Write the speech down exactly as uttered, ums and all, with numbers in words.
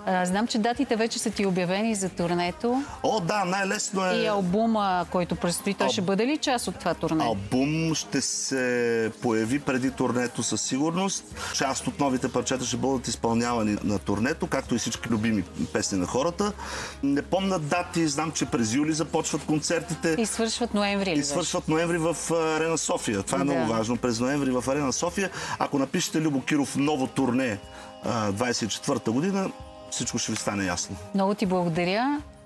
А, знам, че датите вече са ти обявени за турнето. О, да, най-лесно е... И албума, който предстои, той Ал... ще бъде ли част от това турне? Албум ще се появи преди турнето със сигурност. Част от новите парчета ще бъдат изпълнявани на турнето, както и всички любими песни на хората. Не помня дати, знам, че през юли започват концертите. И свършват ноември. И свършват ноември в Арена София. Това е да. много важно. През ноември в Арена София. Ако напишете Любо Киров ново турне двадесет и четвърта година, всичко ще ви стане ясно. Много ти благодаря.